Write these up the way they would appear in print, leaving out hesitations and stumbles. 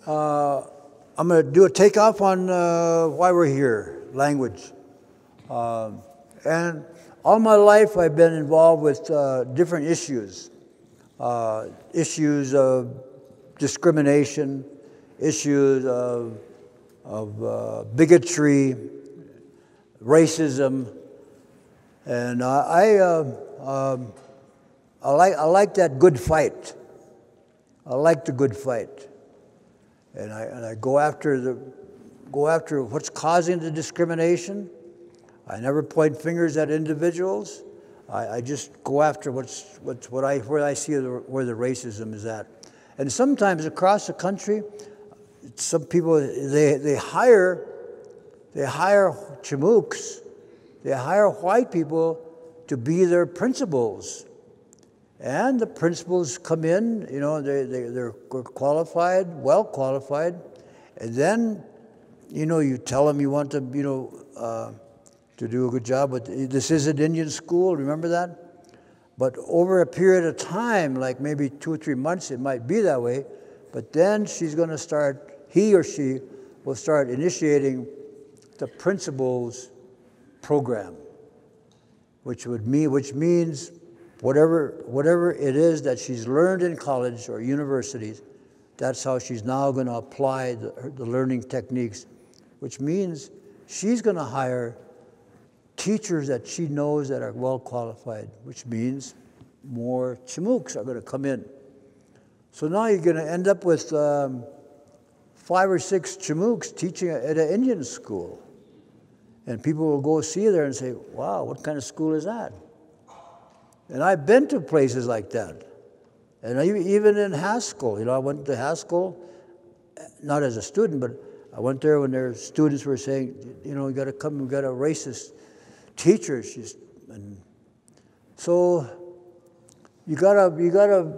I'm going to do a takeoff on why we're here, language. And all my life I've been involved with different issues. Issues of discrimination, issues of bigotry, racism, and I like that good fight. I like the good fight, and I go after what's causing the discrimination. I never point fingers at individuals. I just go after where I see where the racism is at. And sometimes across the country, some people they hire Chamuks, they hire white people to be their principals, and the principals come in. You know, they're qualified, well qualified, and then you tell them you want them to do a good job. But this is an Indian school, remember that? But over a period of time, like maybe 2 or 3 months, it might be that way. But then she's going to start, he or she will start initiating the principal's program, which means whatever it is that she's learned in college or universities, that's how she's now going to apply the learning techniques, which means she's going to hire teachers that she knows that are well qualified, which means more Chamuks are going to come in. So now you're going to end up with 5 or 6 Chamuks teaching at an Indian school. And people will go see there and say, wow, what kind of school is that? And I've been to places like that. And even in Haskell, I went to Haskell, not as a student, but I went there when their students were saying, you got to come, we got a racist teacher. And so you gotta,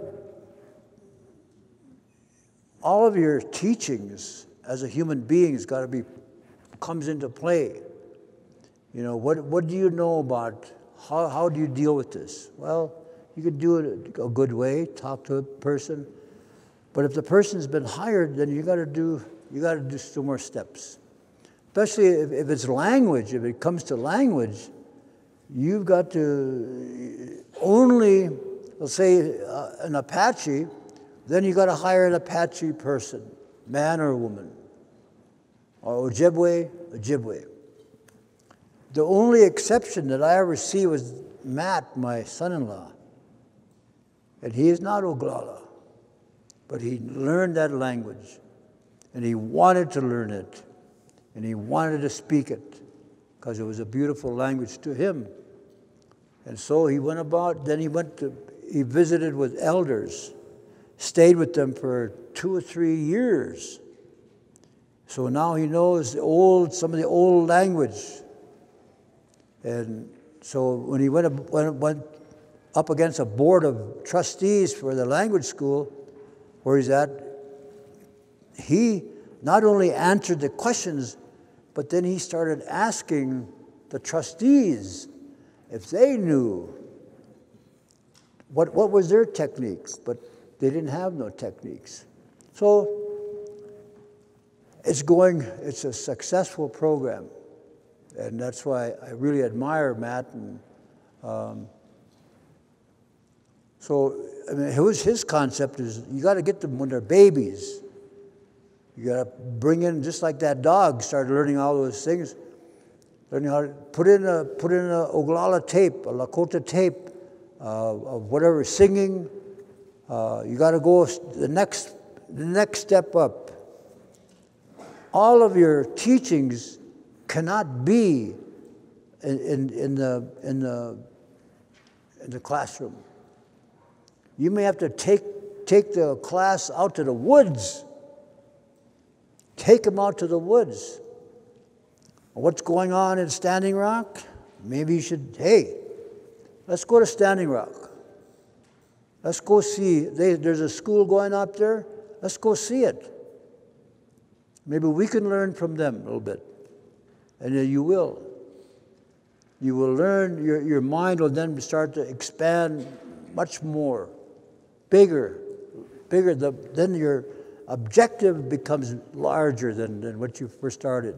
all of your teachings as a human being comes into play. What do you know about, how do you deal with this? Well, you could do it a good way, talk to a person, but if the person's been hired, then you gotta do some more steps. Especially if it's language, if it comes to language, you've got to only, let's say an Apache, then you got to hire an Apache person, man or woman, or Ojibwe. The only exception that I ever see was Matt, my son-in-law, and he is not Oglala, but he learned that language, and he wanted to learn it. And he wanted to speak it because it was a beautiful language to him. And so he went about, then he visited with elders, stayed with them for 2 or 3 years. So now he knows some of the old language. And so when he went up against a board of trustees for the language school where he's at, he not only answered the questions, but then he started asking the trustees if they knew what was their techniques, but they didn't have no techniques. So it's a successful program, and that's why I really admire Matt. And so his concept is you got to get them when they're babies. You got to bring in, just like that dog started learning all those things, learning how to put in a Oglala tape, a Lakota tape of whatever, singing. You got to go the next step up. All of your teachings cannot be in the classroom. You may have to take the class out to the woods. Take them out to the woods. What's going on in Standing Rock? Maybe you should, hey, let's go to Standing Rock. Let's go see, there's a school going up there. Let's go see it. Maybe we can learn from them a little bit. And then you will. You will learn, your mind will then start to expand much more, bigger. Then your objective becomes larger than what you first started.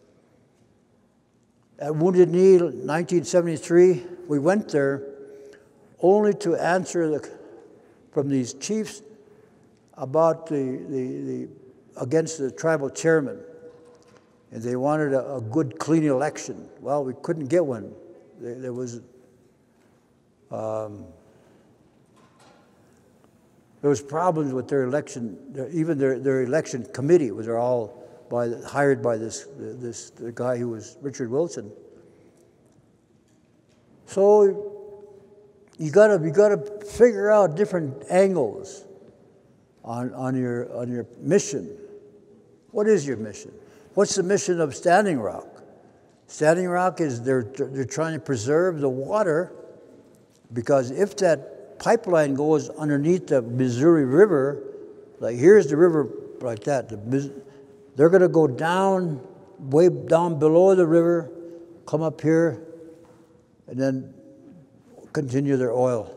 At Wounded Knee, 1973, we went there only to answer from these chiefs about against the tribal chairman. And they wanted a good, clean election. Well, we couldn't get one. There was problems with their election. Even their election committee was all hired by the guy who was Richard Wilson. So you gotta figure out different angles on your mission. What is your mission? What's the mission of Standing Rock? Standing Rock is they're trying to preserve the water, because if that pipeline goes underneath the Missouri River, like here's the river like that, they're going to go down, way down below the river, come up here, and then continue their oil.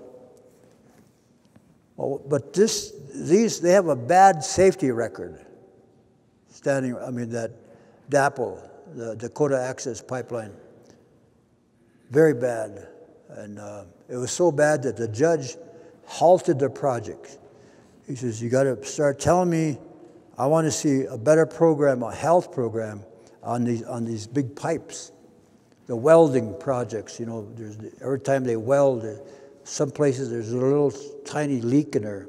Oh, but they have a bad safety record. That DAPL, the Dakota Access Pipeline, very bad. And it was so bad that the judge halted the project. He says, you got to start telling me, I want to see a better program, a health program on these big pipes. The welding projects, every time they weld, some places there's a little tiny leak in there.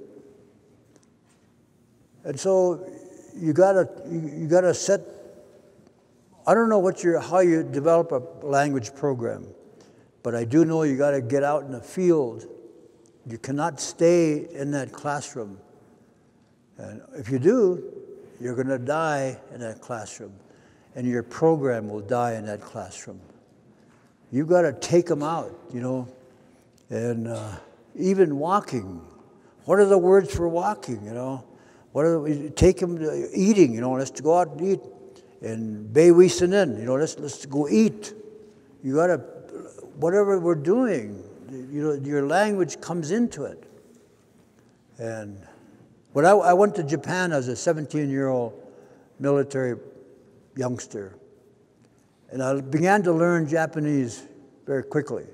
And so you gotta set, I don't know how you develop a language program, but I do know you gotta get out in the field. You cannot stay in that classroom. And if you do, you're gonna die in that classroom, and your program will die in that classroom. You gotta take them out, and even walking. What are the words for walking, take them to eating, let's go out and eat. And Baywisen, let's go eat. You gotta, whatever we're doing, your language comes into it. And when I went to Japan as a 17-year-old military youngster, and I began to learn Japanese very quickly.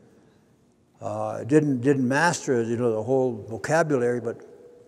I didn't master, the whole vocabulary, but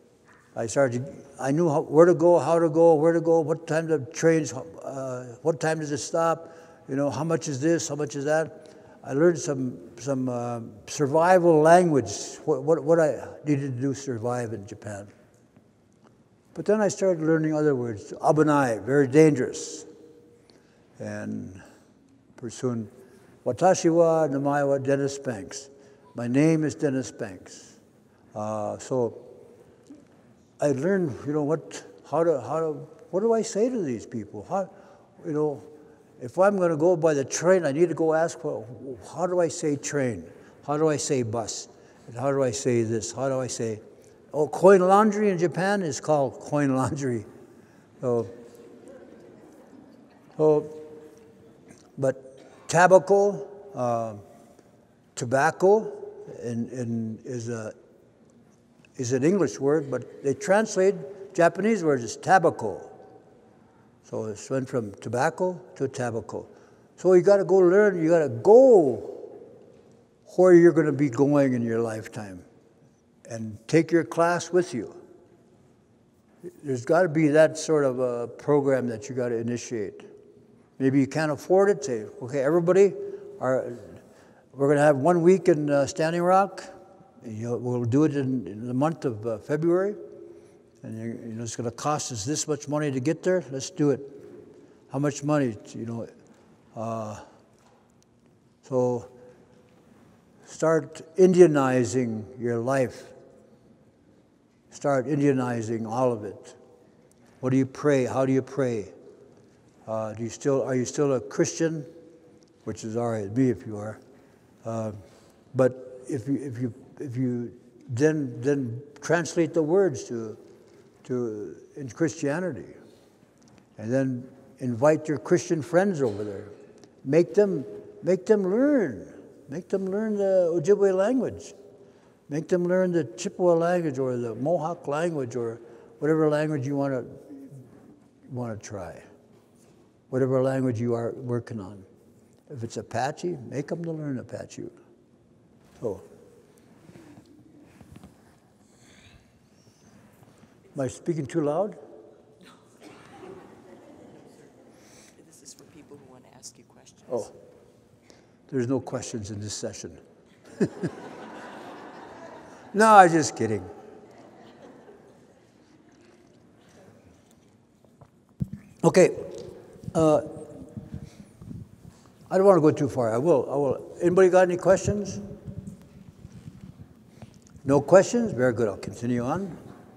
I knew where to go, how to go, where to go, what time the trains, what time does it stop, how much is this, how much is that. I learned some survival language, what I needed to do to survive in Japan. But then I started learning other words. Abunai, very dangerous. And pretty soon, Watashi wa namae wa Dennis Banks. My name is Dennis Banks. So I learned, what do I say to these people? If I'm going to go by the train, I need to go ask, how do I say train? How do I say bus? And how do I say this? How do I say, coin laundry in Japan is called coin laundry. But tobacco, tobacco is an English word, but they translate Japanese words as tobacco. So it went from tobacco to tobacco. So you got to go learn, you got to go where you're going to be going in your lifetime and take your class with you. There's got to be that sort of a program that you got to initiate. Maybe you can't afford it, say, okay, everybody, we're going to have 1 week in Standing Rock. We'll do it in the month of February. And it's going to cost us this much money to get there. Let's do it. How much money? So start Indianizing your life. Start Indianizing all of it. What do you pray? How do you pray? Are you still a Christian? Which is all right, me if you are. But if you then translate the words in Christianity, and then invite your Christian friends over there. Make them learn the Ojibwe language. Make them learn the Chippewa language or the Mohawk language or whatever language you want to try, whatever language you are working on. If it's Apache, make them to learn Apache. So, am I speaking too loud? This is for people who want to ask you questions. Oh, there's no questions in this session. No, I'm just kidding. Okay. I don't want to go too far. I will. Anybody got any questions? No questions? Very good. I'll continue on.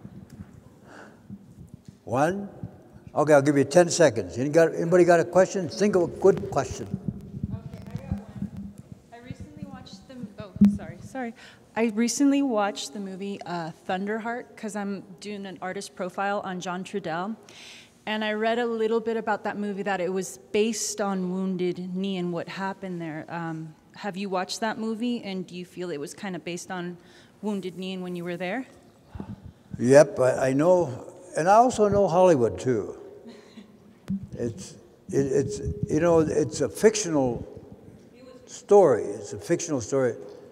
1. Okay, I'll give you 10 seconds. Anybody got a question? Think of a good question. Okay, I got one. I recently watched the. Oh, sorry. I recently watched the movie Thunderheart because I'm doing an artist profile on John Trudell. And I read a little bit about that movie, that it was based on Wounded Knee and what happened there. Have you watched that movie, and do you feel it was kind of based on Wounded Knee and when you were there? Yep, I know, and I also know Hollywood too. It's it's a fictional story. It's a fictional story.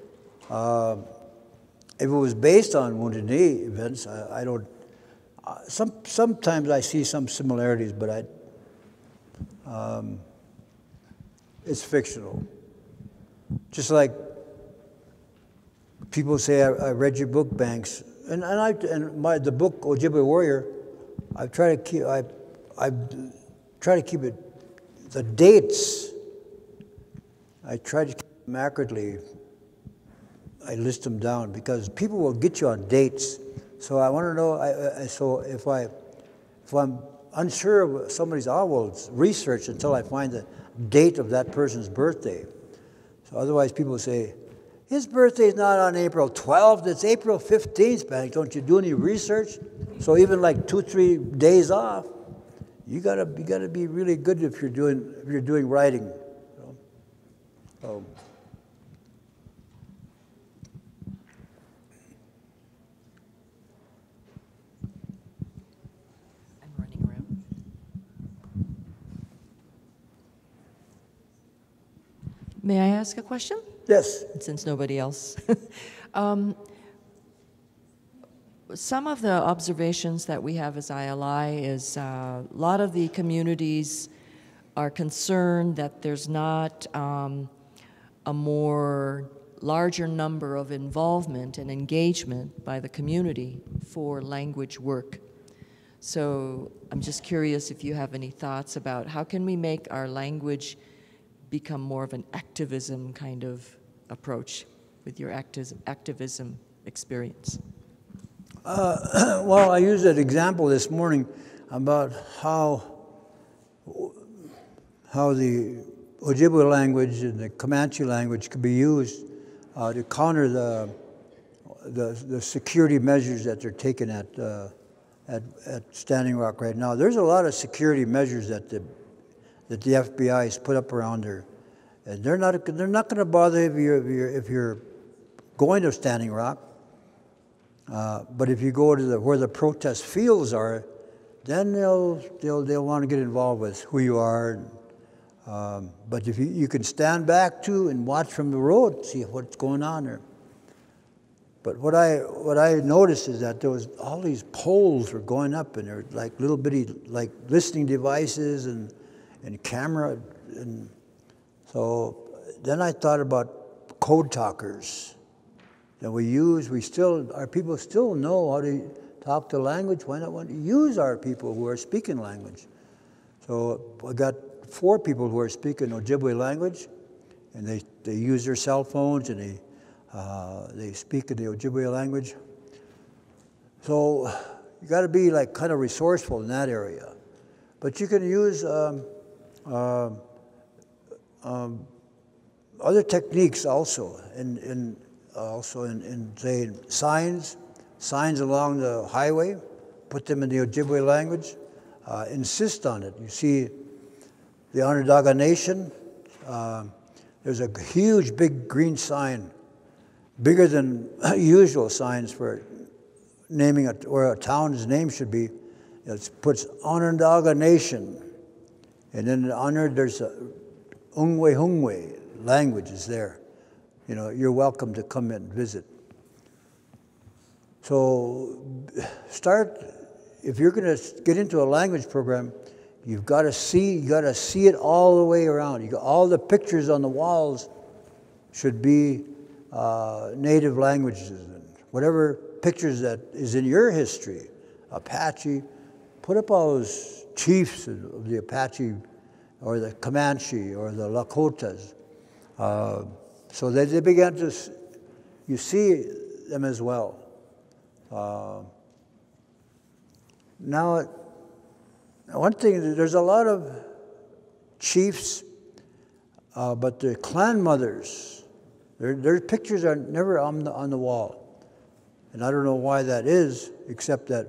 If it was based on Wounded Knee events, I don't. Sometimes I see some similarities, but it's fictional. Just like people say, I read your book, Banks, and the book Ojibwe Warrior. I try to keep it the dates. I try to keep them accurately. I list them down because people will get you on dates. So I want to know. So if I'm unsure of somebody's, I will research until I find the date of that person's birthday. So otherwise, people say, his birthday is not on April 12th. It's April 15th. Bank. Don't you do any research? So even like 2-3 days off, you gotta be really good if you're doing writing. So. May I ask a question? Yes. Since nobody else. Some of the observations that we have as ILI is a lot of the communities are concerned that there's not a more larger number of involvement and engagement by the community for language work. So I'm just curious if you have any thoughts about how can we make our language become more of an activism kind of approach with your activism experience? Well, I used that example this morning about how the Ojibwe language and the Comanche language could be used to counter the security measures that they're taking at Standing Rock right now. There's a lot of security measures that the FBI has put up around there, and they're not going to bother if you're going to Standing Rock. But if you go to where the protest fields are, then they'll want to get involved with who you are. But if you can stand back too and watch from the road, see what's going on there. But what I noticed is that there was all these poles were going up, and they're like little bitty like listening devices and camera, and so then I thought about code talkers that we use. Our people still know how to talk the language. Why not use our people who are speaking language? So I got 4 people who are speaking Ojibwe language, and they use their cell phones, and they speak in the Ojibwe language. So you got to be like kind of resourceful in that area. But you can use other techniques also, in say signs along the highway, put them in the Ojibwe language, insist on it. You see the Onondaga Nation, there's a huge big green sign, bigger than usual signs for naming it where a town's name should be, it puts Onondaga Nation. And then under there's a Ungwe language is there. You know, you're welcome to come in and visit. So if you're going to get into a language program, you got to see it all the way around. All the pictures on the walls should be native languages. And whatever pictures that is in your history, Apache, put up all those chiefs of the Apache or the Comanche or the Lakotas. So they began to, you see them as well. Now, one thing, there's a lot of chiefs, but the clan mothers, their pictures are never on the wall. And I don't know why that is, except that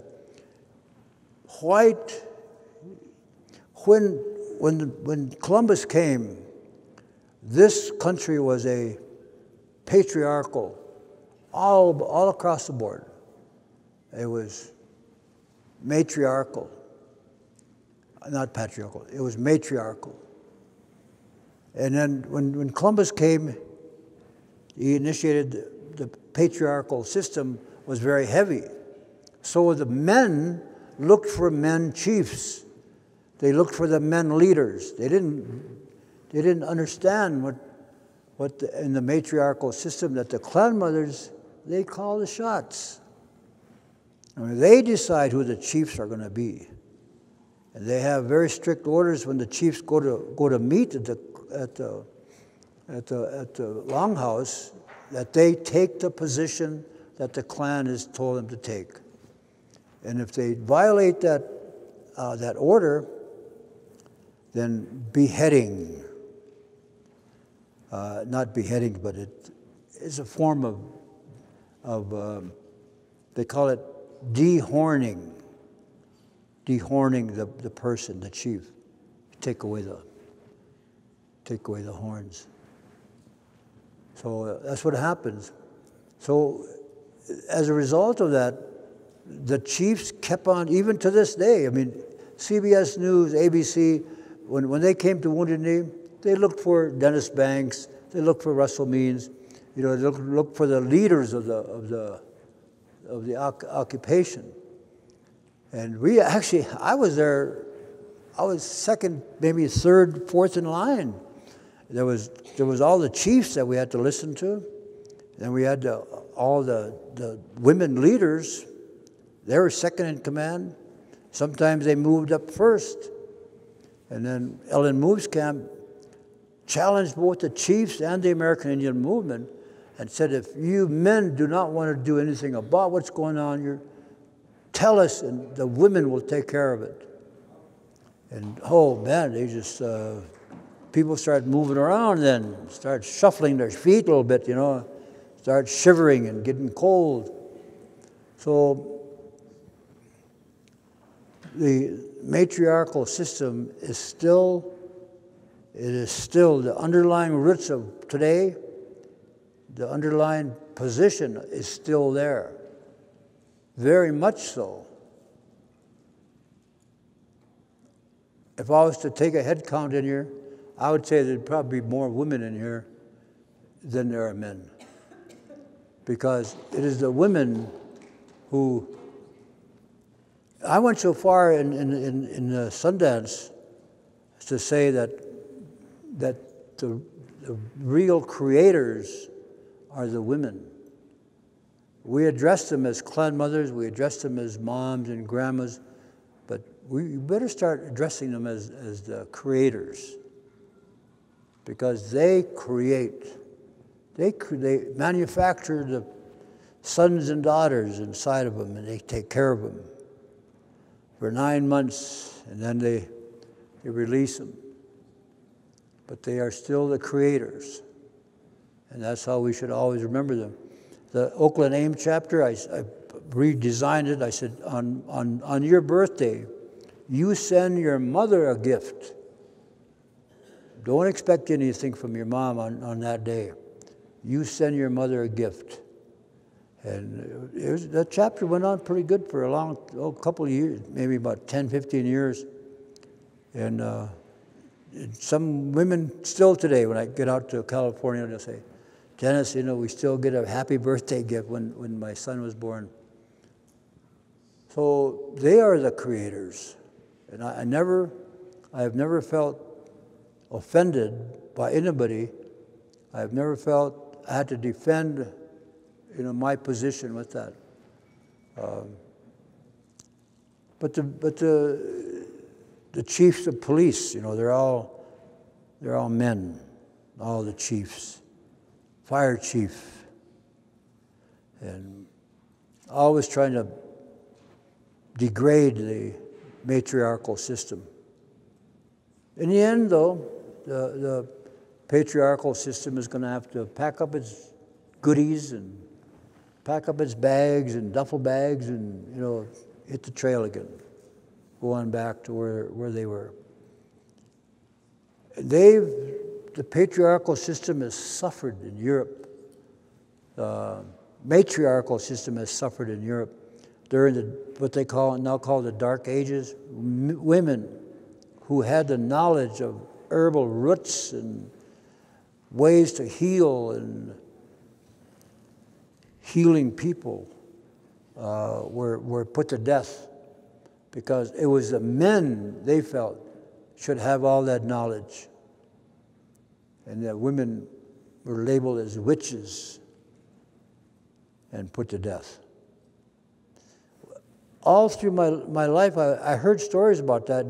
when Columbus came, this country was a patriarchal, all across the board. It was matriarchal. Not patriarchal, it was matriarchal. And then when Columbus came, he initiated the patriarchal system was very heavy. So the men looked for men chiefs. They looked for the men leaders. They didn't understand what in the matriarchal system that the clan mothers, they call the shots. I mean, they decide who the chiefs are going to be. And they have very strict orders when the chiefs go to meet at the longhouse, that they take the position that the clan has told them to take. And if they violate that order, then beheading. Not beheading, but it is a form of they call it dehorning. Dehorning the person, the chief. Take away the horns. So that's what happens. So as a result of that, the chiefs kept on, even to this day. I mean, CBS News, ABC, when they came to Wounded Knee, they looked for Dennis Banks, they looked for Russell Means, they looked for the leaders of the occupation. And I was there, I was second, maybe third, fourth in line. There was all the chiefs that we had to listen to. Then we had all the women leaders. They were second in command. Sometimes they moved up first. And then Ellen Mooskamp challenged both the chiefs and the American Indian movement and said, if you men do not want to do anything about what's going on here, tell us and the women will take care of it. And oh man, they just, people started moving around then, started shuffling their feet a little bit, started shivering and getting cold. So the matriarchal system is still the underlying roots of today, the underlying position is still there. Very much so. If I was to take a head count in here, I would say there'd probably be more women in here than there are men. Because it is the women who, I went so far in Sundance to say that the real creators are the women. We address them as clan mothers, we address them as moms and grandmas, but we better start addressing them as the creators, because they create. They manufacture the sons and daughters inside of them, and they take care of them for 9 months, and then they release them. But they are still the creators, and that's how we should always remember them. The Oakland AIM chapter, I redesigned it. I said, on your birthday, you send your mother a gift. Don't expect anything from your mom on that day. You send your mother a gift. And that chapter went on pretty good for a couple of years, maybe about 10, 15 years. And some women still today, when I get out to California, they'll say, Dennis, we still get a happy birthday gift when my son was born. So they are the creators. And I have never felt offended by anybody. I have never felt I had to defend my position with that. But the chiefs of police, they're all men, all the chiefs, fire chief, and always trying to degrade the matriarchal system. In the end, though, the patriarchal system is going to have to pack up its goodies and pack up its bags and duffel bags and, hit the trail again, go on back to where they were. The patriarchal system has suffered in Europe. The matriarchal system has suffered in Europe during what they now call the Dark Ages. Women who had the knowledge of herbal roots and ways to heal and healing people were put to death because it was the men they felt should have all that knowledge, and that women were labeled as witches and put to death. All through my life, I heard stories about that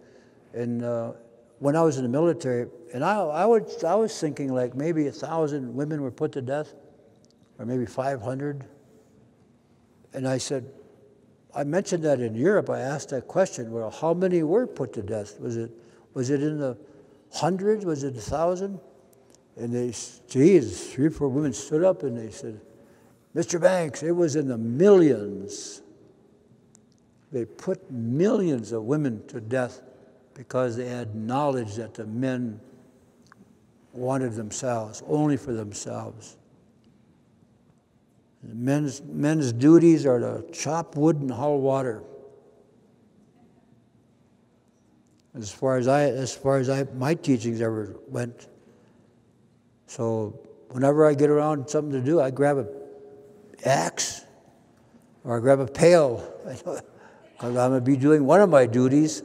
when I was in the military, and I was thinking like maybe 1,000 women were put to death, or maybe 500. And I mentioned that in Europe. I asked that question. Well, how many were put to death? Was it in the hundreds? Was it 1,000? And they, 3 or 4 women stood up and they said, Mr. Banks, it was in the millions. They put millions of women to death because they had knowledge that the men wanted themselves, only for themselves. Men's duties are to chop wood and haul water. As far as my teachings ever went. So whenever I get around something to do, I grab an axe or I grab a pail because I'm going to be doing one of my duties.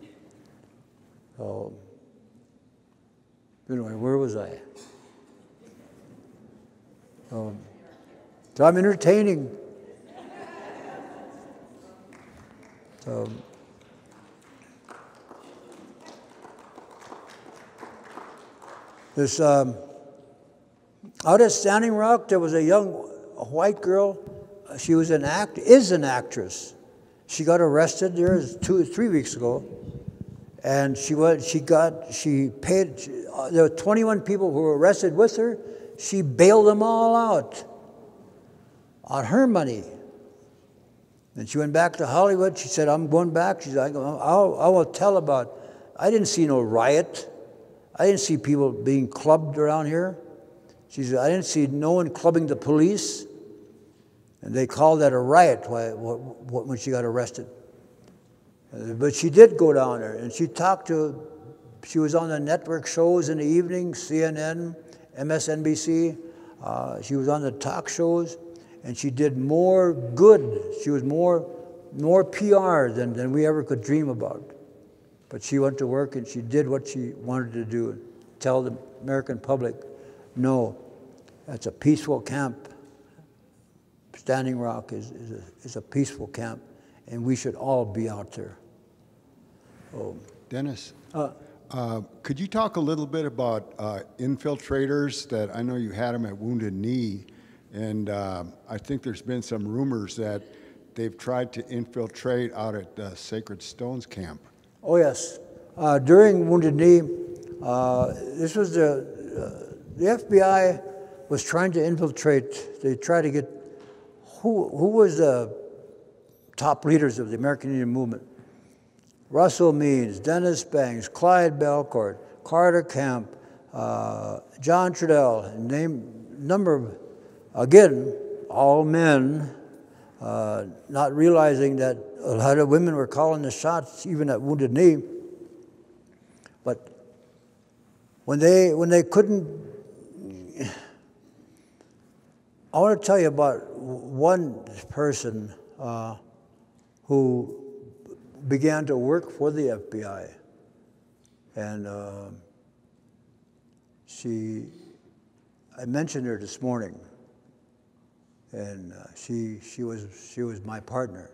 So anyway, where was I? So I'm entertaining. This out at Standing Rock, there was a white girl. She is an actress. She got arrested there 2 or 3 weeks ago, and she paid. There were 21 people who were arrested with her. She bailed them all out on her money. And she went back to Hollywood. She said, I'm going back. She said, I will tell about, I didn't see no riot. I didn't see people being clubbed around here. She said, I didn't see no one clubbing the police. And they called that a riot when she got arrested. But she did go down there, and she was on the network shows in the evening, CNN, MSNBC. She was on the talk shows. And she did more good. She was more PR than we ever could dream about. But she went to work and she did what she wanted to do. Tell the American public, no, that's a peaceful camp. Standing Rock is a peaceful camp, and we should all be out there. Dennis, could you talk a little bit about infiltrators that I know you had them at Wounded Knee? And I think there's been some rumors that they've tried to infiltrate out at the Sacred Stones camp. Oh, yes. During Wounded Knee, this was the FBI was trying to infiltrate. They tried to get, who was the top leaders of the American Indian movement? Russell Means, Dennis Banks, Clyde Belcourt, Carter Camp, John Trudell, number of, again, all men, not realizing that a lot of women were calling the shots, even at Wounded Knee. But when they couldn't, I want to tell you about one person who began to work for the FBI, and I mentioned her this morning, and she was my partner.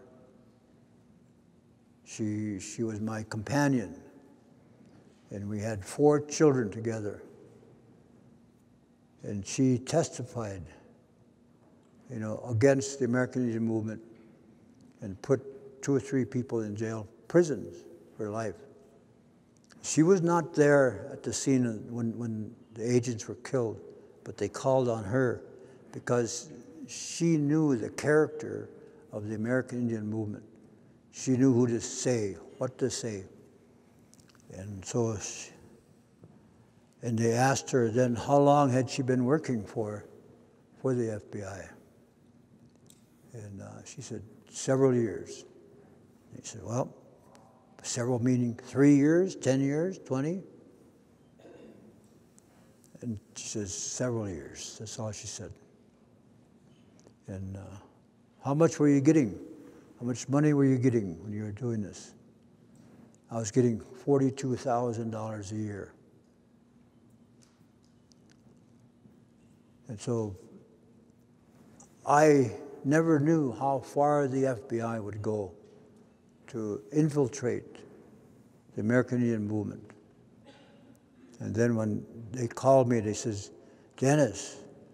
She was my companion, and we had 4 children together. And she testified, against the American Indian movement, and put 2 or 3 people in jail, prisons for life. She was not there at the scene when the agents were killed, but they called on her because she knew the character of the American Indian movement. She knew who to say, what to say. And so, and they asked her then how long had she been working for the FBI. And she said, several years. He said, well, several meaning 3 years, 10 years, 20? And she says, several years. That's all she said. And how much were you getting? How much money were you getting when you were doing this? I was getting $42,000 a year. And so I never knew how far the FBI would go to infiltrate the American Indian movement. And then when they called me, they says, Dennis,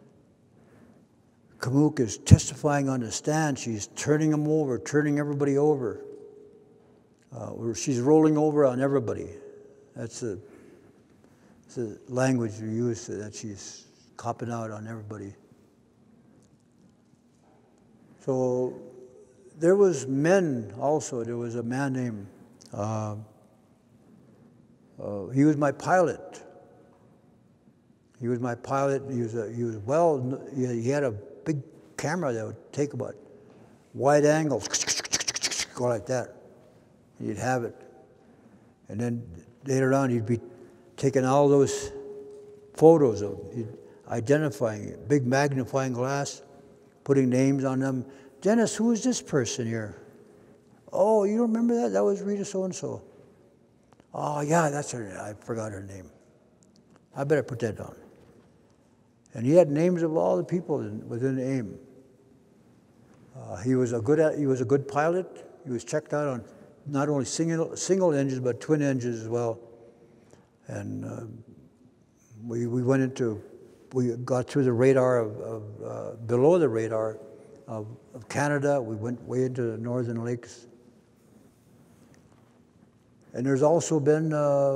Kamuk is testifying on the stand. She's turning him over, turning everybody over. She's rolling over on everybody. That's the language we use, that she's copping out on everybody. So there was men also. There was a man named, he was my pilot. He was my pilot. He had a big camera that would take about wide angles, go like that. He'd have it. And then later on, he'd be taking all those photos of identifying it, big magnifying glass, putting names on them. Dennis, who is this person here? Oh, you don't remember that? That was Rita so-and-so. Oh, yeah, that's her name. I forgot her name. I better put that down. And he had names of all the people within AIM. He was a good pilot. He was checked out on not only single engines, but twin engines as well. And we got through the radar below the radar of Canada. We went way into the northern lakes. And there's also been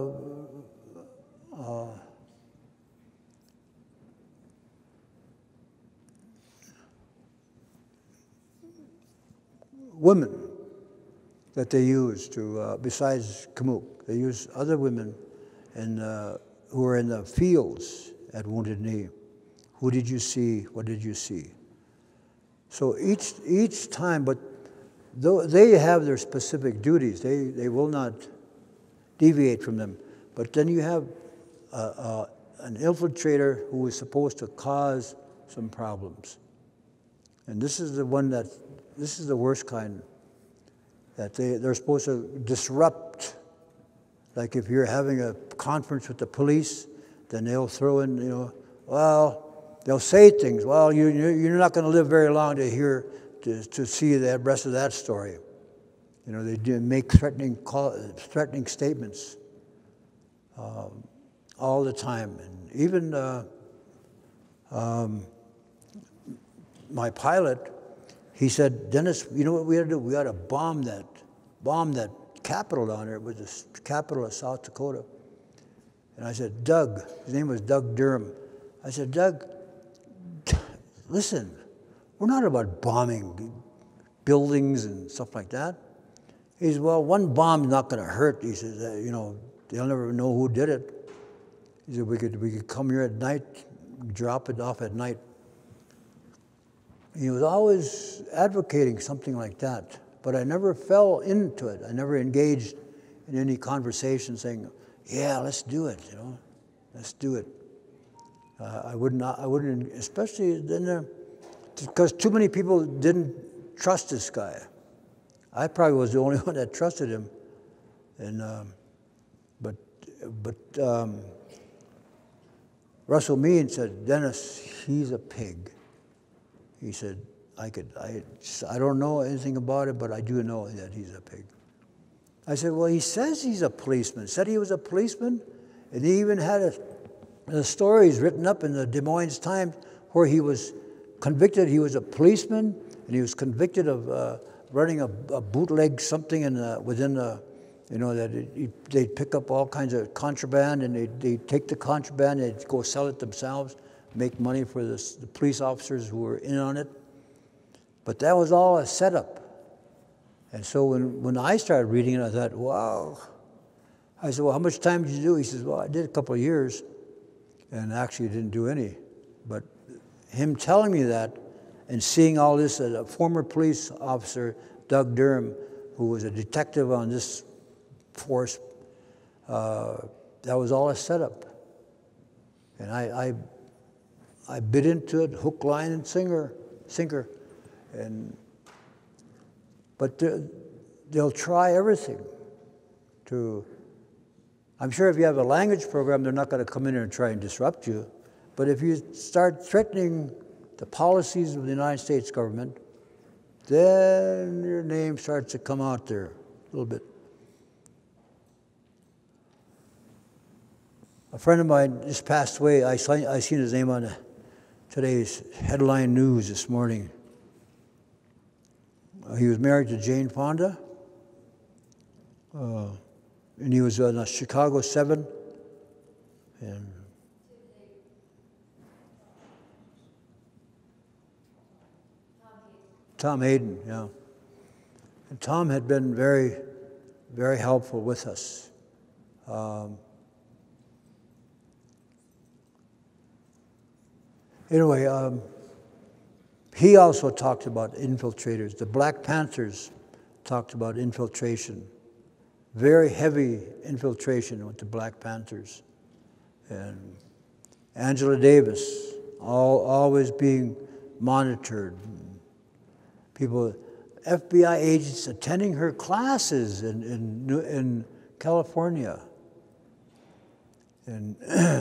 women that they use to, besides Kamuk, they use other women who are in the fields at Wounded Knee. Who did you see? What did you see? So each time, but though they have their specific duties, they will not deviate from them. But then you have an infiltrator who is supposed to cause some problems. And this is the worst kind, that they're supposed to disrupt. Like if you're having a conference with the police, then they'll throw in, they'll say things. Well, you're not going to live very long to see the rest of that story. They do make threatening statements all the time. And even my pilot, he said, Dennis, you know what we had to do? We had to bomb that capital down there. It was the capital of South Dakota. And I said, Doug, his name was Doug Durham. I said, Doug, listen, we're not about bombing buildings and stuff like that. He says, well, one bomb's not going to hurt. He says, they'll never know who did it. He said, we could come here at night, drop it off at night. He was always advocating something like that, but I never fell into it. I never engaged in any conversation saying, "Yeah, let's do it. Let's do it." I wouldn't, especially then, because too many people didn't trust this guy. I probably was the only one that trusted him, and but Russell Means said, "Dennis, he's a pig." He said, I don't know anything about it, but I do know that he's a pig. I said, well, he says he's a policeman. Said he was a policeman, and he even had the stories written up in the Des Moines Times where he was convicted. He was a policeman, and he was convicted of running a bootleg something within the, that they'd pick up all kinds of contraband, and they'd take the contraband, and they'd go sell it themselves, make money for the police officers who were in on it. But that was all a setup. And so when I started reading it, I thought, wow. I said, well, how much time did you do? He says, well, I did a couple of years, and actually didn't do any. But him telling me that and seeing all this, a former police officer, Doug Durham, who was a detective on this force, that was all a setup. And I bit into it, hook, line, and sinker. But they'll try everything to. I'm sure if you have a language program, they're not going to come in here and try and disrupt you. But if you start threatening the policies of the United States government, then your name starts to come out there a little bit. A friend of mine just passed away. I seen his name on today's headline news this morning. He was married to Jane Fonda, and he was on the Chicago 7. And Tom Hayden, yeah. And Tom had been very, very helpful with us. Anyway, he also talked about infiltrators. The Black Panthers talked about infiltration. Very heavy infiltration with the Black Panthers. And Angela Davis, always being monitored. People, FBI agents attending her classes in California. And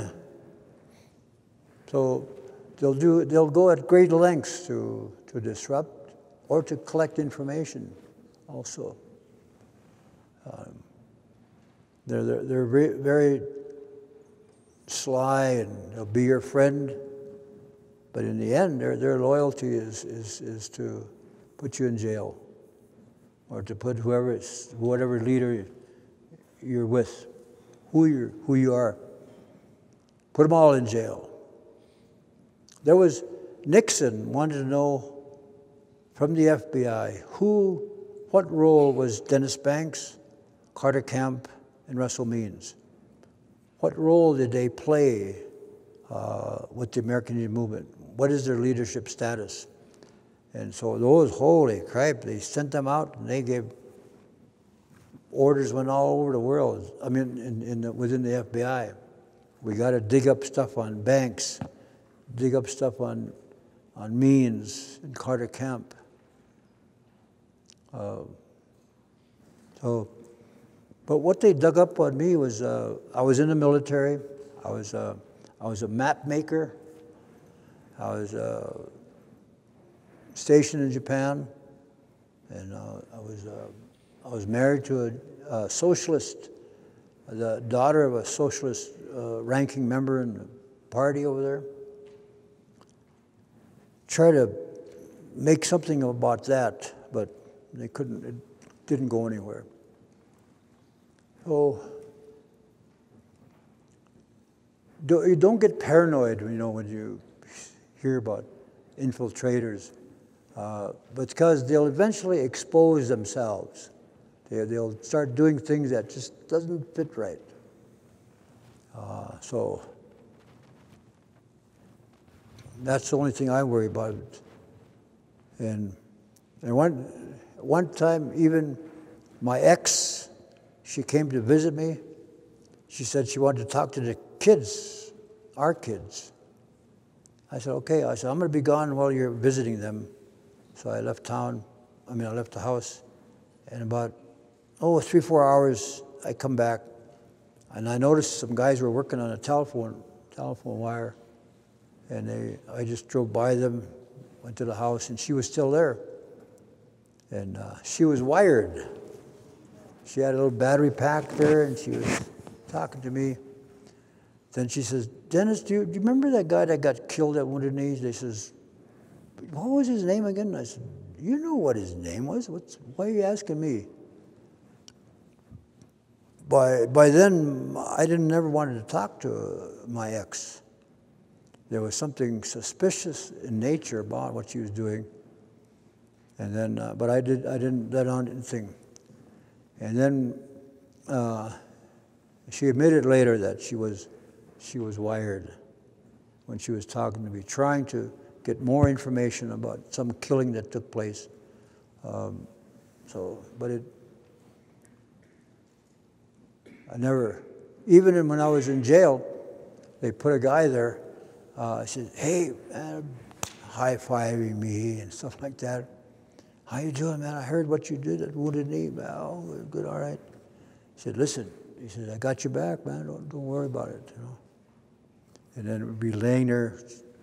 so they'll go at great lengths to disrupt or to collect information also. They're very, very sly, and they'll be your friend, but in the end, their loyalty is to put you in jail, or to put whatever leader you're with, who you are, put them all in jail. There was Nixon wanted to know from the FBI what role was Dennis Banks, Carter Camp, and Russell Means? What role did they play with the American Indian movement? What is their leadership status? And so those, holy crap, they sent them out, and they gave orders went all over the world. I mean, within the FBI. We got to dig up stuff on Banks, dig up stuff on Means and Carter Camp. But what they dug up on me was I was in the military. I was a map maker. I was stationed in Japan, and I was married to a socialist, the daughter of a socialist ranking member in the party over there. Try to make something about that, but they couldn't. It didn't go anywhere. So you don't get paranoid, when you hear about infiltrators, because they'll eventually expose themselves. They'll start doing things that just doesn't fit right. So that's the only thing I worry about. And one time, even my ex, she came to visit me. She said she wanted to talk to the kids, our kids. I said, okay. I said, I'm going to be gone while you're visiting them. So I left town. I left the house. And about, 3-4 hours, I come back. And I noticed some guys were working on a telephone wire. And I just drove by them, went to the house, and she was still there. And she was wired. She had a little battery pack there, and she was talking to me. Then she says, Dennis, do you remember that guy that got killed at Wounded Knee? They says, what was his name again? And I said, you know what his name was. Why are you asking me? By then, I never wanted to talk to my ex. There was something suspicious in nature about what she was doing. And then, but I didn't let on anything. And then she admitted later that she was wired when she was talking to me, trying to get more information about some killing that took place. I never, even when I was in jail, they put a guy there. I said, hey, man, high-fiving me and stuff like that. How you doing, man? I heard what you did at Wounded Knee. Oh, good, all right. He said, listen. He said, I got your back, man. Don't worry about it, And then it would be laying there.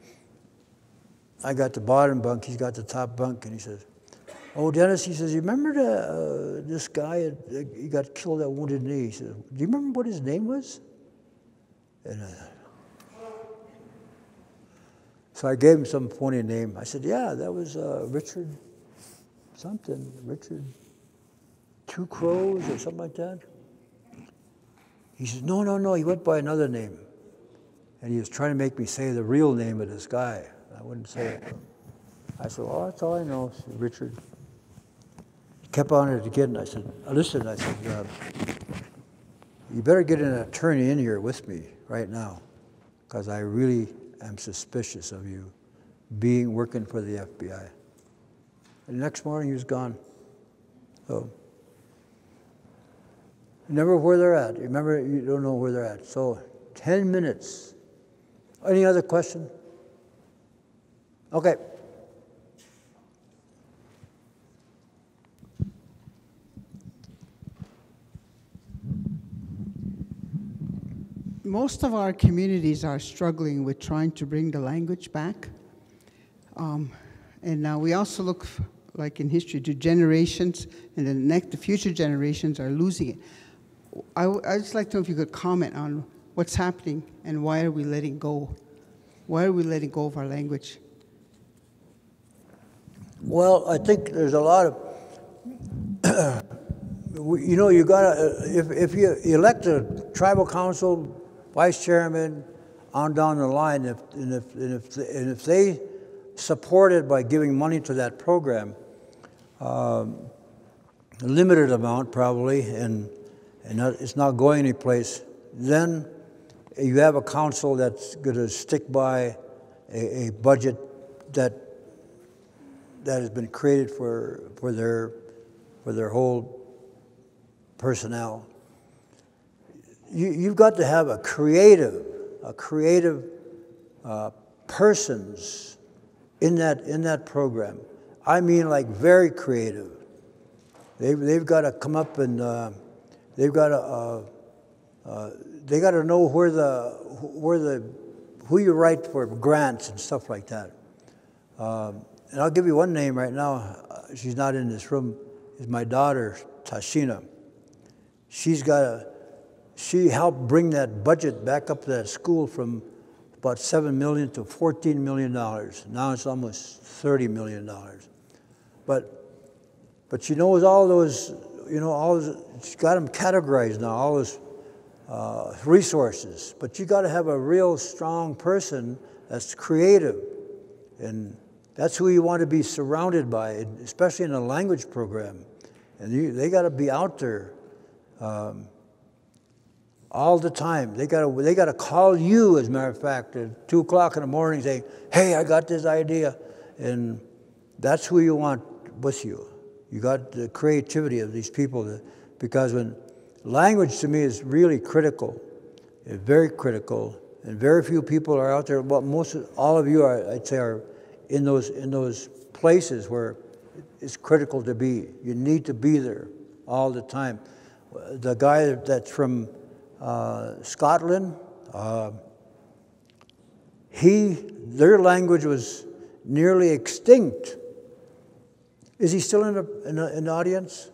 I got the bottom bunk. He's got the top bunk. And he says, oh, Dennis, he says, you remember this guy, he got killed at Wounded Knee? He says, do you remember what his name was? And so I gave him some funny name. I said, yeah, that was Richard something, Richard Two Crows or something like that. He said, no, he went by another name. And he was trying to make me say the real name of this guy. I wouldn't say it. I said, well, that's all I know, Richard. He kept on it again. I said, listen, you better get an attorney in here with me right now, because I really am suspicious of you working for the FBI. And the next morning, he was gone. So, remember where they're at. Remember, you don't know where they're at. So, 10 minutes. Any other question? Okay. Most of our communities are struggling with trying to bring the language back. And now we also look, like in history, to generations, and the future generations are losing it. I'd just like to know if you could comment on what's happening and why are we letting go? Why are we letting go of our language? Well, I think there's a lot of, you gotta, if you elect a tribal council, vice chairman, on down the line, if they support it by giving money to that program, a limited amount probably, and it's not going anyplace, then you have a council that's going to stick by a budget that has been created for their whole personnel. You've got to have a creative persons in that program. I mean, like very creative. They've got to come up and they got to know who you write for grants and stuff like that. And I'll give you one name right now. She's not in this room. Is my daughter Tashina. She helped bring that budget back up to that school from about $7 million to $14 million. Now it's almost $30 million. But she knows all those, she's got them categorized now, all those resources. But you got to have a real strong person that's creative. And that's who you want to be surrounded by, especially in a language program. And they got to be out there all the time. They got to call you, as a matter of fact, at 2 o'clock in the morning, saying, "Hey, I got this idea," and That's who you want with you. You got the creativity of these people, because when language to me is really critical, it's very critical, and very few people are out there. Well, all of you are, I'd say, are in those places where it's critical to be. You need to be there all the time. The guy that's from Scotland, their language was nearly extinct. Is he still in the audience?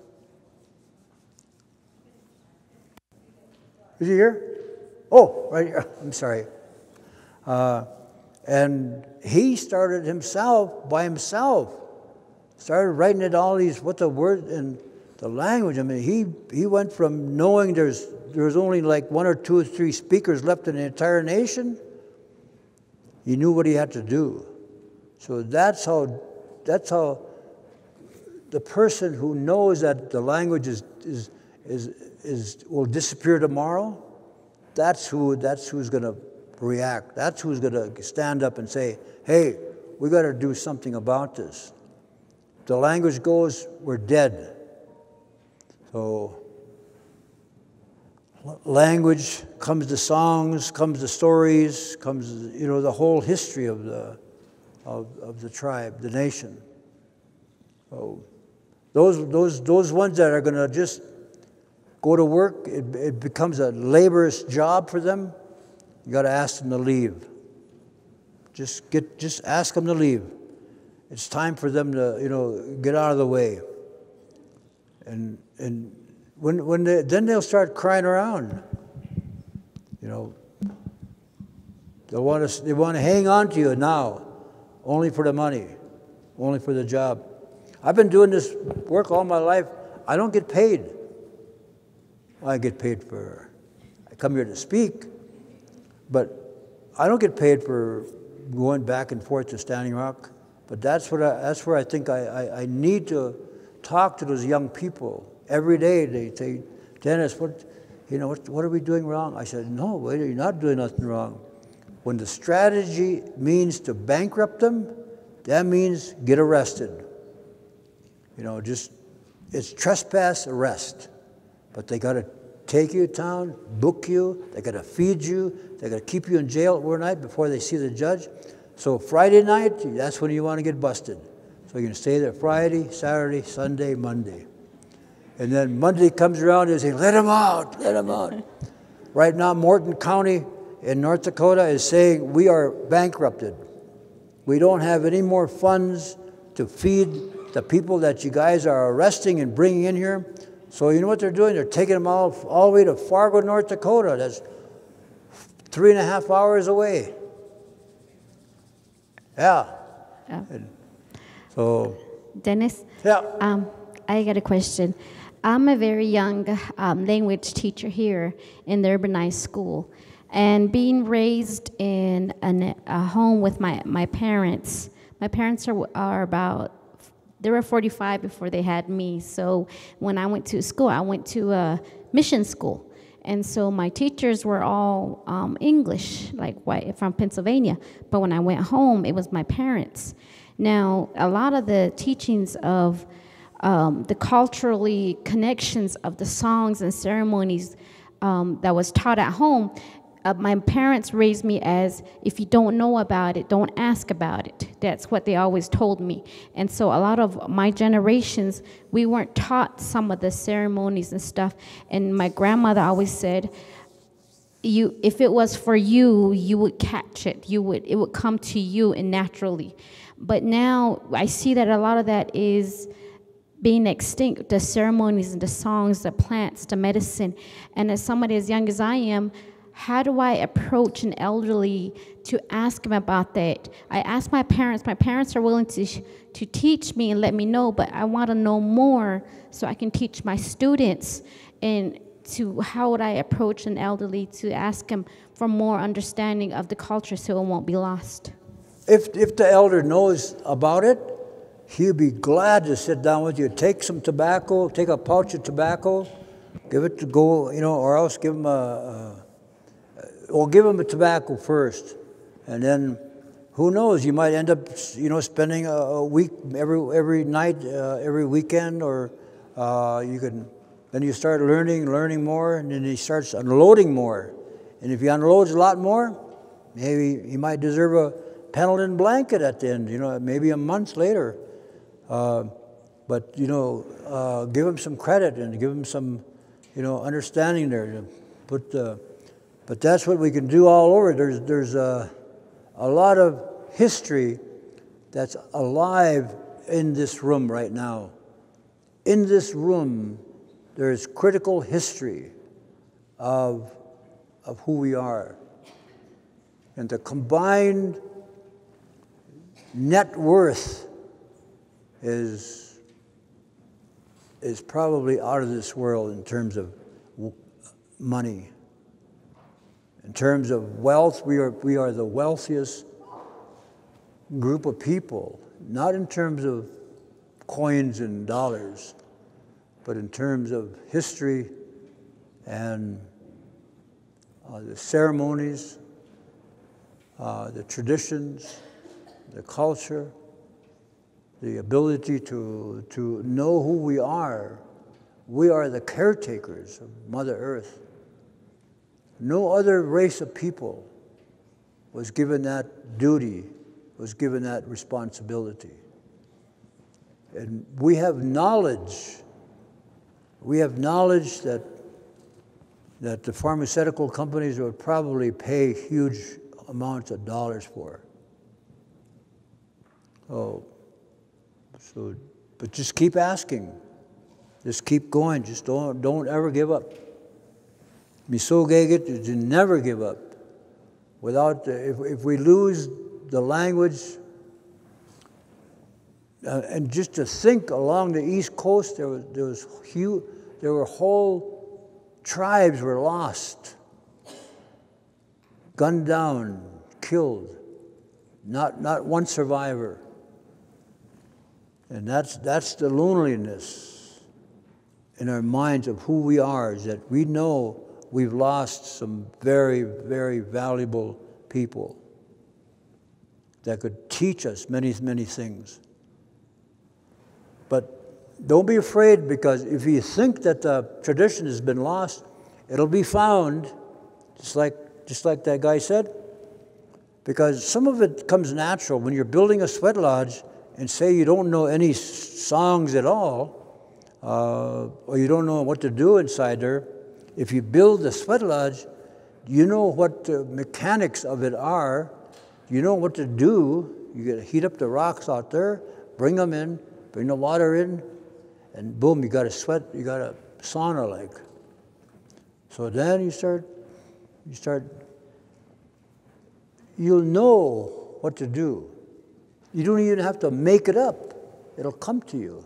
Is he here? Oh, right here. I'm sorry. And he started by himself, started writing it all these, what the word and the language. I mean, he went from knowing there was only like 1 or 2 or 3 speakers left in the entire nation. He knew what he had to do. So that's how the person who knows that the language will disappear tomorrow, that's who's going to react. That's who's going to stand up and say, hey, we got to do something about this. If the language goes, we're dead. So language comes to songs, comes to stories, comes the whole history of the tribe, the nation. So those ones that are going to just go to work, it becomes a laborious job for them. You got to ask them to leave. Just ask them to leave. It's time for them to get out of the way. And then they'll start crying around. They want to hang on to you now, only for the money, only for the job. I've been doing this work all my life. I don't get paid. I get paid I come here to speak, but I don't get paid for going back and forth to Standing Rock. But that's where I think I need to talk to those young people. Every day they say, Dennis, what are we doing wrong? I said, no, wait, you're not doing nothing wrong. When the strategy means to bankrupt them, that means get arrested. It's trespass, arrest. But they got to take you to town, book you, they got to feed you, they got to keep you in jail overnight before they see the judge. So Friday night, that's when you want to get busted. So you can stay there Friday, Saturday, Sunday, Monday. And then Monday comes around and they say, let him out, let him out. Right now, Morton County in North Dakota is saying we are bankrupted. We don't have any more funds to feed the people that you guys are arresting and bringing in here. So you know what they're doing? They're taking them all the way to Fargo, North Dakota. That's 3.5 hours away. Yeah. So. Dennis? Yeah. I got a question. I'm a very young language teacher here in the urbanized school. And being raised in a home with my parents are about, they were 45 before they had me. So when I went to school, I went to a mission school. And so my teachers were all English, like white, from Pennsylvania. But when I went home, it was my parents. Now, a lot of the teachings of the culturally connections of the songs and ceremonies that was taught at home, my parents raised me as, if you don't know about it, don't ask about it. That's what they always told me. And so a lot of my generations, we weren't taught some of the ceremonies and stuff. And my grandmother always said, if it was for you, you would catch it. It would come to you and naturally. But now I see that a lot of that is being extinct, the ceremonies and the songs, the plants, the medicine. And as somebody as young as I am, how do I approach an elderly to ask him about that? I ask my parents. My parents are willing to teach me and let me know, but I want to know more so I can teach my students. And how would I approach an elderly to ask him for more understanding of the culture so it won't be lost? If the elder knows about it, he'll be glad to sit down with you. Take some tobacco, take a pouch of tobacco, give it to go, or else give him give him a tobacco first, and then who knows? You might end up, spending a week every night, every weekend, or you can. Then you start learning more, and then he starts unloading more. And if he unloads a lot more, maybe he might deserve a Pendleton blanket at the end. Maybe a month later. But give him some credit and give him some, understanding there. But that's what we can do all over. There's a lot of history that's alive in this room right now. In this room, there is critical history of who we are. And the combined net worth is probably out of this world in terms of money. In terms of wealth, we are the wealthiest group of people, not in terms of coins and dollars, but in terms of history and the ceremonies, the traditions, the culture, the ability to know who we are. We are the caretakers of Mother Earth. No other race of people was given that duty, was given that responsibility. And we have knowledge. We have knowledge that the pharmaceutical companies would probably pay huge amounts of dollars for. But just keep asking. Just keep going. Just don't ever give up. Misogegit, to never give up. If we lose the language, and just to think along the East Coast, there were whole tribes were lost, gunned down, killed. Not one survivor. And that's the loneliness in our minds of who we are, is that we know we've lost some very, very valuable people that could teach us many, many things. But don't be afraid, because if you think that the tradition has been lost, it'll be found, just like that guy said, because some of it comes natural. When you're building a sweat lodge and say you don't know any songs at all, or you don't know what to do inside there, if you build the sweat lodge, you know what the mechanics of it are. You know what to do. You got to heat up the rocks out there, bring them in, bring the water in, and boom, you got a sweat, you got a sauna like. So then you'll know what to do. You don't even have to make it up. It'll come to you.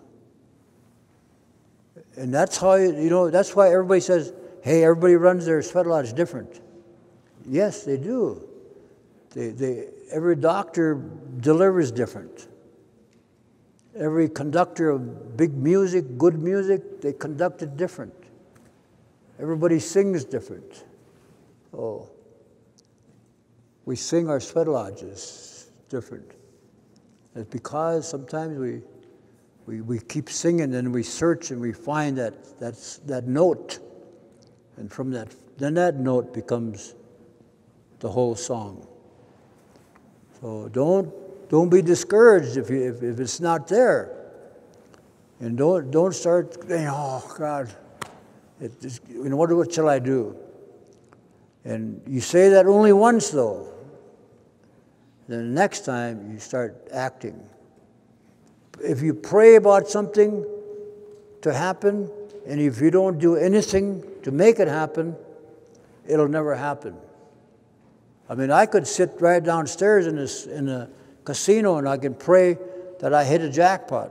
And that's how, that's why everybody says, hey, everybody runs their sweat lodge different. Yes, they do. Every doctor delivers different. Every conductor of big music, good music, they conduct it different. Everybody sings different. Oh, we sing our sweat lodges different. It's because sometimes we keep singing and we search and we find that note. And from that, then that note becomes the whole song. So don't be discouraged if it's not there, and don't start saying, oh God, what shall I do? And you say that only once though. Then the next time you start acting. If you pray about something to happen, and if you don't do anything to make it happen, it'll never happen. I mean, I could sit right downstairs in a casino and I can pray that I hit a jackpot.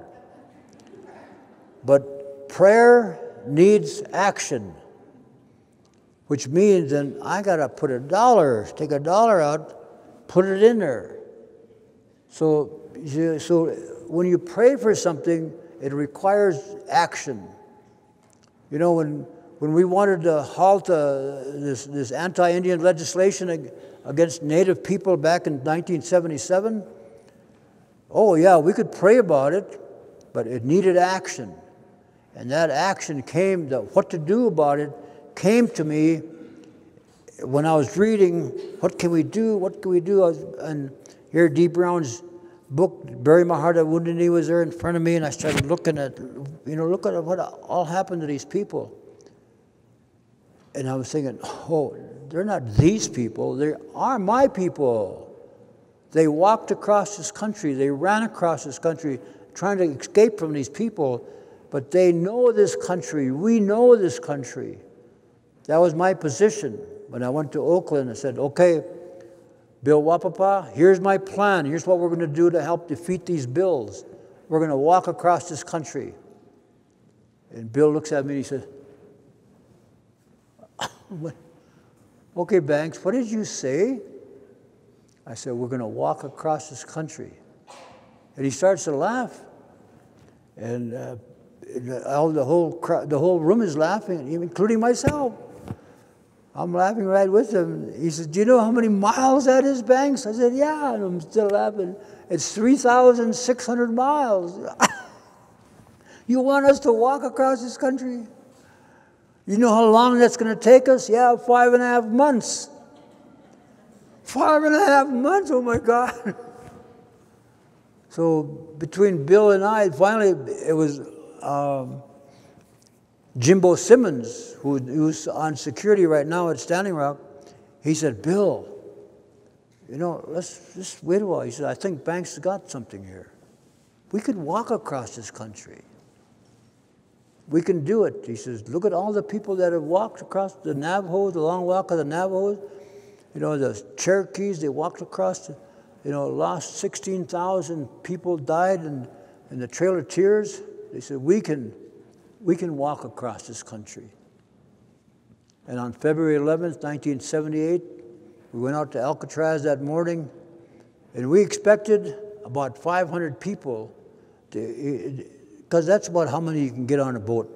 But prayer needs action, which means then I got to take $1 out, put it in there. So when you pray for something, it requires action. When when we wanted to halt this anti-Indian legislation against Native people back in 1977, oh yeah, we could pray about it, but it needed action. And that action came, what to do about it, came to me when I was reading, what can we do, what can we do? And here Dee Brown's book, Bury My Heart at Wounded Knee, was there in front of me, and I started looking at, look at what all happened to these people. And I was thinking, oh, they're not these people, they are my people. They walked across this country, they ran across this country trying to escape from these people, but they know this country, we know this country. That was my position. When I went to Oakland, I said, okay, Bill Wapapa, here's my plan. Here's what we're going to do to help defeat these bills. We're going to walk across this country. And Bill looks at me and he says, okay, Banks, what did you say? I said, we're going to walk across this country. And he starts to laugh. And the whole room is laughing, including myself. I'm laughing right with him. He said, do you know how many miles that is, Banks? I said, yeah, and I'm still laughing. It's 3,600 miles. You want us to walk across this country? You know how long that's going to take us? Yeah, 5.5 months. 5.5 months, oh my God. So between Bill and I, finally it was Jimbo Simmons, who's on security right now at Standing Rock. He said, Bill, let's just wait a while. He said, I think Banks has got something here. We could walk across this country. We can do it. He says, look at all the people that have walked across the Navajos, the long walk of the Navajos. The Cherokees, they walked across, lost 16,000 people died in the Trail of Tears. They said, we can walk across this country. And on February 11th, 1978, we went out to Alcatraz that morning, and we expected about 500 people, because that's about how many you can get on a boat.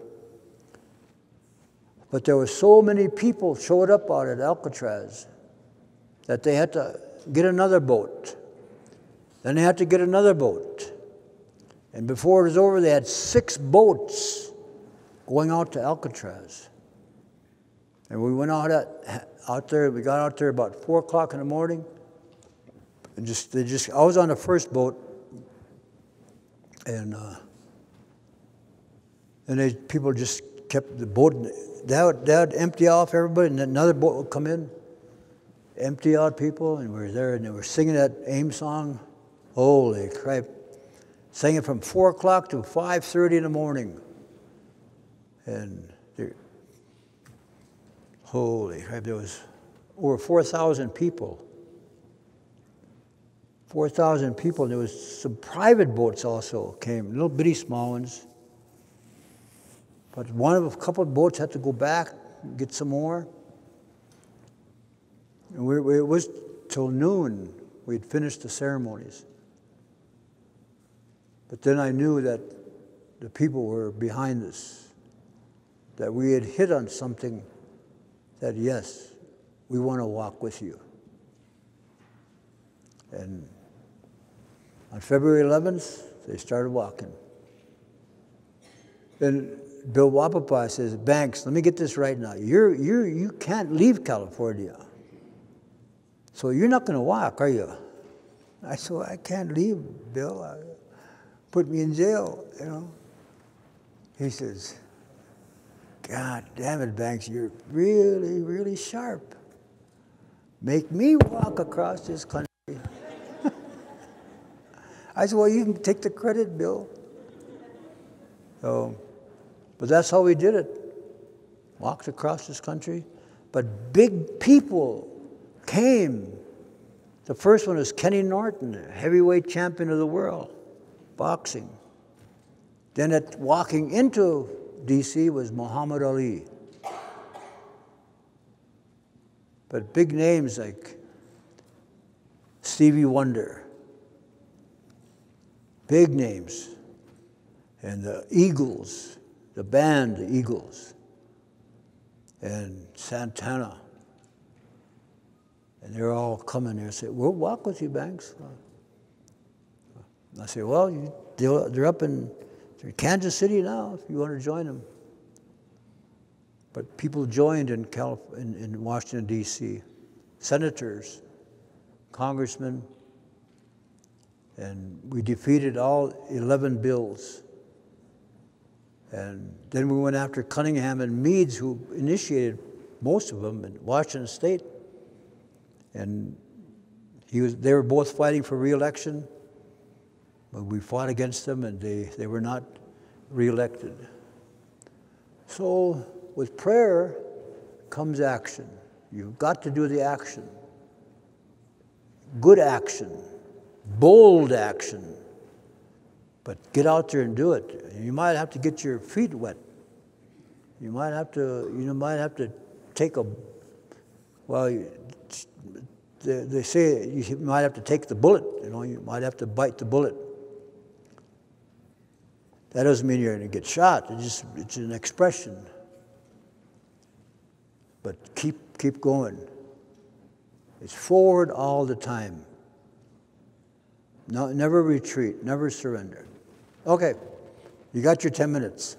But there were so many people showed up out at Alcatraz that they had to get another boat. Then they had to get another boat. And before it was over, they had 6 boats going out to Alcatraz. And we went out there, we got out there about 4 o'clock in the morning. And I was on the first boat, and people just kept the boat, they would empty off everybody, and then another boat would come in, empty out people, and we were there, and they were singing that AIM song. Holy crap. Sang it from 4 o'clock to 5:30 in the morning. And holy crap, there was over 4,000 people. 4,000 people, and there was some private boats also came, little bitty small ones. But a couple of boats had to go back and get some more. And it was till noon we'd finished the ceremonies. But then I knew that the people were behind us, that we had hit on something that, yes, we want to walk with you. And on February 11th, they started walking. Then Bill Wapapa says, Banks, let me get this right now. You can't leave California. So you're not going to walk, are you? I said, I can't leave, Bill. Put me in jail, He says, God damn it, Banks, you're really, really sharp. Make me walk across this country. I said, well, you can take the credit, Bill. So, but that's how we did it. Walked across this country. But big people came. The first one was Kenny Norton, heavyweight champion of the world, boxing. Then walking into D.C. was Muhammad Ali. But big names like Stevie Wonder, big names, and the Eagles, the band, the Eagles. and Santana. And they're all coming there and say, we'll walk with you, Banks. I say, well, they're up in Kansas City now if you want to join them. But people joined in Washington, D.C., senators, congressmen, and we defeated all 11 bills. And then we went after Cunningham and Meads, who initiated most of them in Washington State. And they were both fighting for re-election, but we fought against them, and they were not re-elected. So with prayer comes action. You've got to do the action. Good action, bold action. But get out there and do it. You might have to get your feet wet. You might have to take a, well, they say you might have to take the bullet. You might have to bite the bullet. That doesn't mean you're going to get shot. It's an expression. But keep going. It's forward all the time. No, never retreat, never surrender. Okay, you got your 10 minutes.